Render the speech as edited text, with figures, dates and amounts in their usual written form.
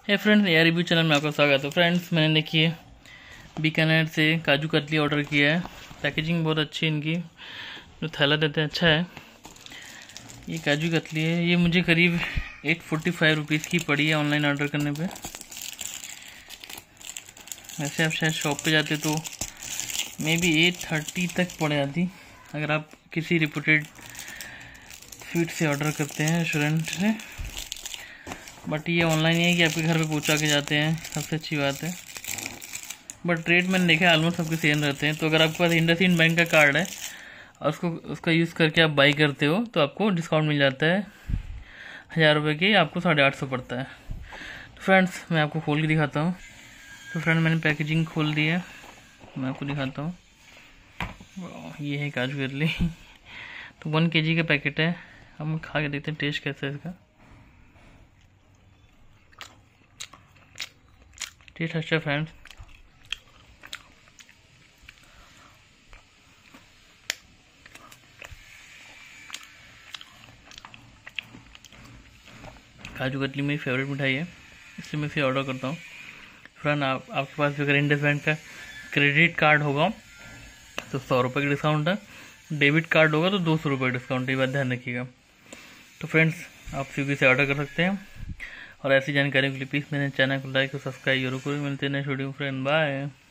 हे friends, air review channel में आपका स्वागत है। फ्रेंड्स, मैंने देखिए बीकानेर से काजू कतली ऑर्डर किया है। पैकेजिंग बहुत अच्छी है इनकी, जो थैला देते हैं अच्छा है। ये काजू कतली है, ये मुझे करीब 845 रुपीज़ की पड़ी है ऑनलाइन ऑर्डर करने पे। वैसे आप शायद शॉप पे जाते तो मे बी 830 तक पड़ जाती, अगर आप किसी रिपोर्टेड स्वीट से ऑर्डर करते हैं रेस्टोरेंट से। बट ये ऑनलाइन है कि आपके घर पे पहुंचा के जाते हैं, सबसे अच्छी बात है। बट रेट मैंने देखा ऑलमोस्ट सबके सेम रहते हैं। तो अगर आपके पास इंडसइंड बैंक का कार्ड है और उसका यूज़ करके आप बाई करते हो तो आपको डिस्काउंट मिल जाता है। 1000 रुपये की आपको 850 पड़ता है। तो फ्रेंड्स, मैं आपको खोल के दिखाता हूँ। तो फ्रेंड, मैंने पैकेजिंग खोल दी है, मैं आपको दिखाता हूँ। ये है काजू कतली। तो 1 kg का पैकेट है। हम खा के देखते हैं टेस्ट कैसा है इसका। टेस्ट अच्छा फ्रेंड्स। काजू कतली मेरी फेवरेट मिठाई है, इसलिए मैं इसे ऑर्डर करता हूँ। फ्रेंड, आपके पास अगर इंडस बैंक का क्रेडिट कार्ड होगा तो 100 रुपये का डिस्काउंट है। डेबिट कार्ड होगा तो 200 रुपये का डिस्काउंट है, ये बात ध्यान रखिएगा। तो फ्रेंड्स, आप स्विगी से ऑर्डर कर सकते हैं। और ऐसी जानकारी के लिए प्लीज़ मेरे चैनल को लाइक और सब्सक्राइब जरूर करें। मिलते हैं नेक्स्ट वीडियो फ्रेंड, बाय।